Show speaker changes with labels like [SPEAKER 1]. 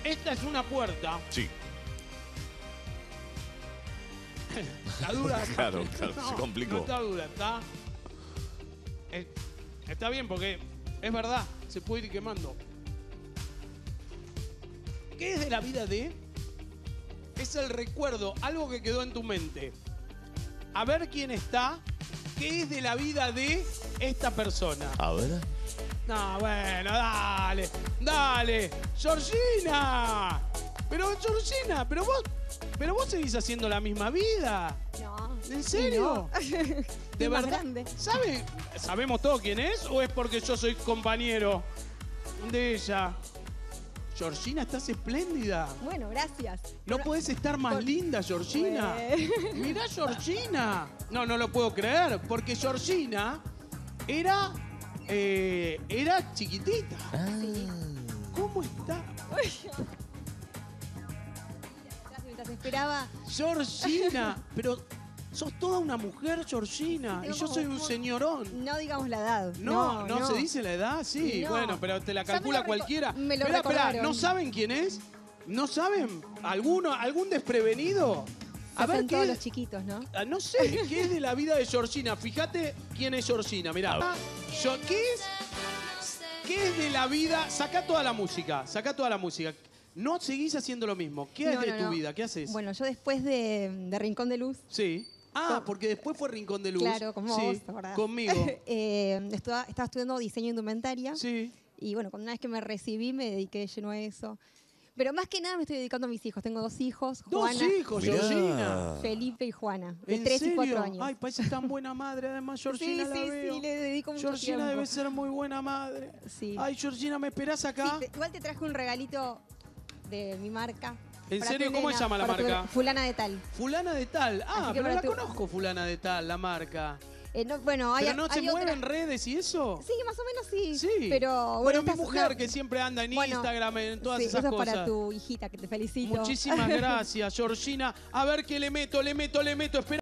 [SPEAKER 1] Esta es una puerta.
[SPEAKER 2] Sí.
[SPEAKER 1] Está dura.
[SPEAKER 2] Claro, se complicó.
[SPEAKER 1] No está dura, está bien porque es verdad, se puede ir quemando. ¿Qué es de la vida de? Es el recuerdo, algo que quedó en tu mente. A ver quién está. ¿Qué es de la vida de esta persona?
[SPEAKER 2] A ver.
[SPEAKER 1] No, bueno, dale, dale. ¡Georgina! Georgina, pero vos seguís haciendo la misma vida.
[SPEAKER 3] No.
[SPEAKER 1] ¿En serio?
[SPEAKER 3] No.
[SPEAKER 1] ¿De
[SPEAKER 3] más
[SPEAKER 1] verdad?
[SPEAKER 3] grande.
[SPEAKER 1] ¿Sabemos todo quién es o es porque yo soy compañero de ella? Georgina, estás espléndida.
[SPEAKER 3] Bueno, gracias.
[SPEAKER 1] No podés estar más linda, Georgina. Mirá, Georgina. No lo puedo creer, porque Georgina era chiquitita.
[SPEAKER 3] Sí.
[SPEAKER 1] ¿Cómo está?
[SPEAKER 3] Mientras esperaba.
[SPEAKER 1] Georgina, pero sos toda una mujer, Georgina.
[SPEAKER 3] Tengo
[SPEAKER 1] Y yo
[SPEAKER 3] como
[SPEAKER 1] soy un señorón.
[SPEAKER 3] No digamos la edad.
[SPEAKER 1] No, se dice la edad, sí.
[SPEAKER 3] No.
[SPEAKER 1] Bueno, pero te la
[SPEAKER 3] Ya me
[SPEAKER 1] calcula
[SPEAKER 3] lo
[SPEAKER 1] cualquiera.
[SPEAKER 3] me lo
[SPEAKER 1] Esperá,
[SPEAKER 3] recordaron.
[SPEAKER 1] ¿no saben quién es? ¿No saben? ¿Algún desprevenido? A ver,
[SPEAKER 3] Hacen
[SPEAKER 1] ¿qué
[SPEAKER 3] todos
[SPEAKER 1] es?
[SPEAKER 3] los chiquitos, ¿no?
[SPEAKER 1] No sé, ¿qué es de la vida de Georgina? Fíjate quién es Georgina, mirá. ¿Qué es de la vida? Saca toda la música. No seguís haciendo lo mismo. ¿Qué es de tu vida? ¿Qué haces?
[SPEAKER 3] Bueno, yo después de Rincón de Luz.
[SPEAKER 1] Sí. Porque después fue Rincón de Luz.
[SPEAKER 3] Claro, como
[SPEAKER 1] sí,
[SPEAKER 3] vos, ¿te acordás?
[SPEAKER 1] Conmigo.
[SPEAKER 3] Estaba estudiando diseño de indumentaria.
[SPEAKER 1] Sí.
[SPEAKER 3] Y bueno, una vez que me recibí me dediqué de lleno a eso. Pero más que nada me estoy dedicando a mis hijos. Tengo 2 hijos.
[SPEAKER 1] ¿Dos hijos, Georgina?
[SPEAKER 3] Felipe y Juana, de
[SPEAKER 1] ¿En
[SPEAKER 3] 3 y 4
[SPEAKER 1] serio?
[SPEAKER 3] años.
[SPEAKER 1] Ay, parece tan buena madre. Además, Georgina la veo.
[SPEAKER 3] Sí, le dedico mucho
[SPEAKER 1] Georgina
[SPEAKER 3] tiempo.
[SPEAKER 1] debe ser muy buena madre.
[SPEAKER 3] Sí.
[SPEAKER 1] Ay, Georgina, ¿me esperás acá?
[SPEAKER 3] Sí, igual te traje un regalito de mi marca.
[SPEAKER 1] ¿En
[SPEAKER 3] para
[SPEAKER 1] serio?
[SPEAKER 3] tu
[SPEAKER 1] ¿Cómo
[SPEAKER 3] nena,
[SPEAKER 1] se llama la
[SPEAKER 3] para tu-
[SPEAKER 1] marca?
[SPEAKER 3] Fulana de tal.
[SPEAKER 1] Fulana de tal.
[SPEAKER 3] Así que
[SPEAKER 1] Pero
[SPEAKER 3] para
[SPEAKER 1] la
[SPEAKER 3] tu-
[SPEAKER 1] conozco, Fulana de tal, la marca.
[SPEAKER 3] Bueno, hay,
[SPEAKER 1] ¿Pero no se
[SPEAKER 3] hay
[SPEAKER 1] mueve
[SPEAKER 3] otra-
[SPEAKER 1] en redes y eso?
[SPEAKER 3] Sí, más o menos sí.
[SPEAKER 1] Sí.
[SPEAKER 3] Pero
[SPEAKER 1] Bueno, mi
[SPEAKER 3] estas-
[SPEAKER 1] mujer
[SPEAKER 3] no.
[SPEAKER 1] que siempre anda en
[SPEAKER 3] Bueno,
[SPEAKER 1] Instagram, en todas
[SPEAKER 3] sí,
[SPEAKER 1] esas
[SPEAKER 3] eso es
[SPEAKER 1] cosas.
[SPEAKER 3] para tu hijita, que te felicito.
[SPEAKER 1] Muchísimas gracias, Georgina. A ver qué le meto. Espera.